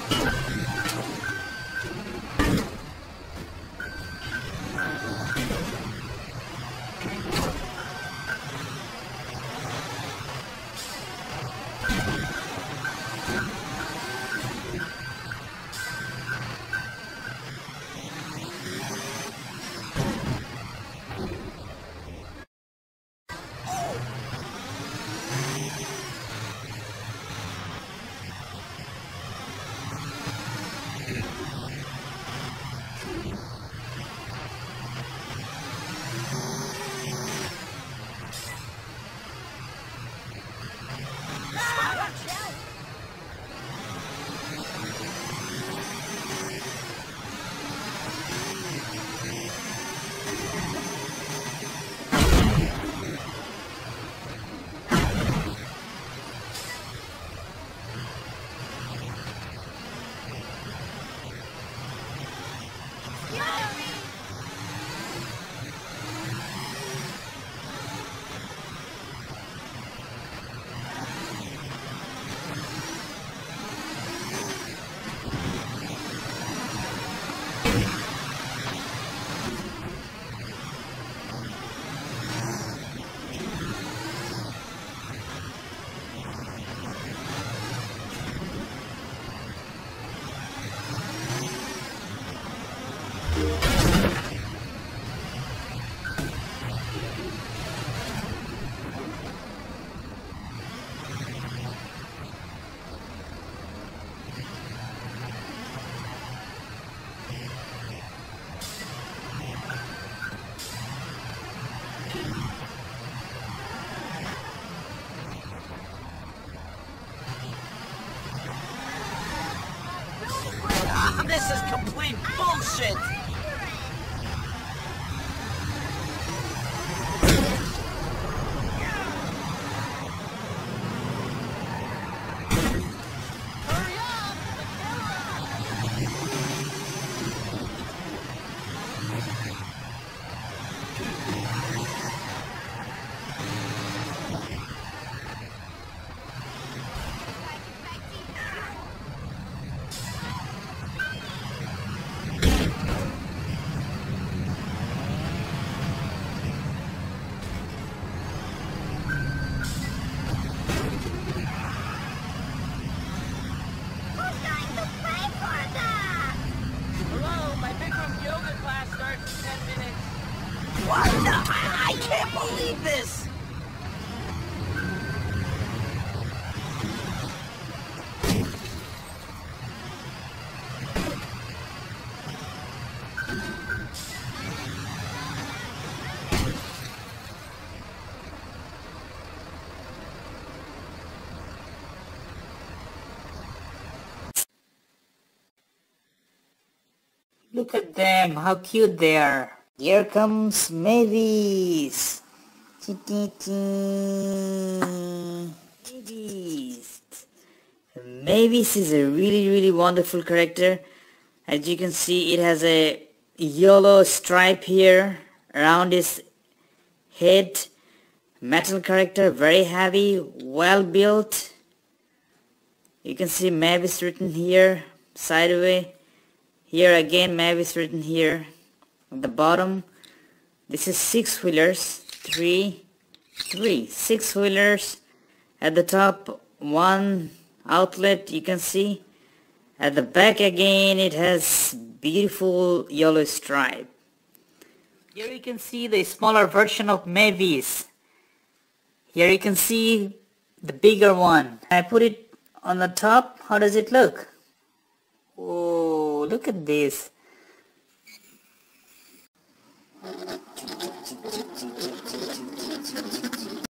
This is complete bullshit! What the? I can't believe this! Look at them, how cute they are. Here comes Mavis. Mavis. Mavis is a really wonderful character. As you can see, it has a yellow stripe here around its head. Metal character, very heavy, well built. You can see Mavis written here, sideways. Here again Mavis written here at the bottom. This is 6-wheelers, 3, 6-wheelers. At the top, 1 outlet you can see. At the back again it has beautiful yellow stripe. Here you can see the smaller version of Mavis. Here you can see the bigger one. I put it on the top. How does it look? Oh, look at this.